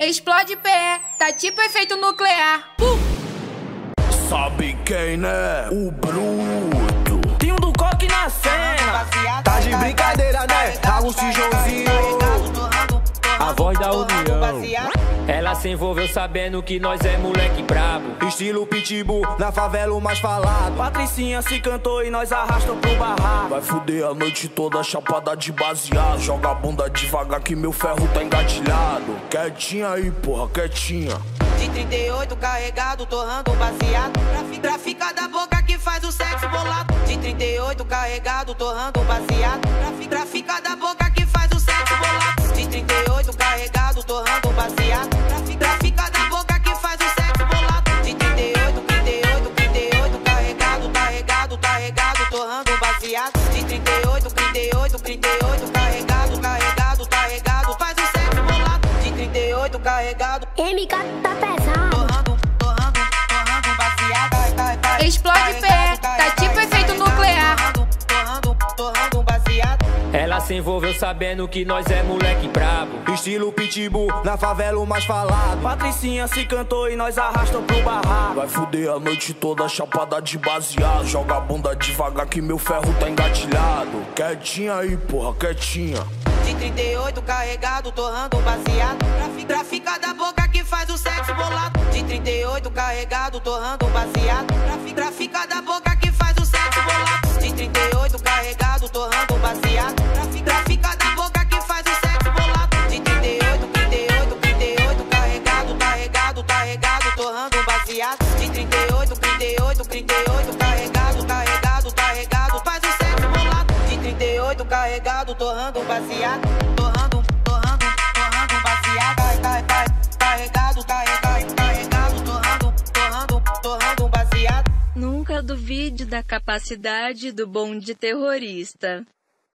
Explode pé, tá tipo efeito nuclear. Sabe quem, né? O bruto. Tem um do coque na cena. Tá de brincadeira, né? Augusto Joãozinho. A voz da união. Ela se envolveu sabendo que nós é moleque brabo. Estilo pitbull, na favela o mais falado. Patricinha se cantou e nós arrastam pro barraco. Vai fuder a noite toda chapada de baseado. Joga a bunda devagar que meu ferro tá engatilhado. Quietinha aí, porra, quietinha. De 38 carregado, torrando baseado. Trafica da boca que faz o sexo bolado. De 38 carregado, torrando baseado. Trafica da boca que faz o sexo bolado. De 38 carregado, torrando baseado. Trafica da boca que faz o sexo bolado. De 38 carregado, torrando baseado. De 38 carregado, faz o sexo bolado. De 38 carregado. MK tá pesado. Torrando baseado. Explode pé, tá tipo efeito nuclear. Torrando baseado. Ela se envolveu sabendo que nós é moleque brabo. Estilo pitbull, na favela o mais falado. Patricinha se cantou e nós arrastam pro barraco. Vai fuder a noite toda chapada de baseado. Joga a bunda devagar que meu ferro tá engatilhado. Quietinha aí, porra, quietinha. De 38 carregado, torrando baseado. Trafica da boca que faz o sexo bolado. De 38 carregado, torrando baseado. Trafica da boca que faz o sexo bolado. De 38 carregado, torrando baseado. Trafica da boca que faz o sexo bolado. De 38 carregado, torrando baseado. De 38 carregado, faz o sexo bolado. De 38 carregado, torrando baseado. Torrando baseado. Carregado, torrando baseado. Nunca duvide da capacidade do bonde terrorista.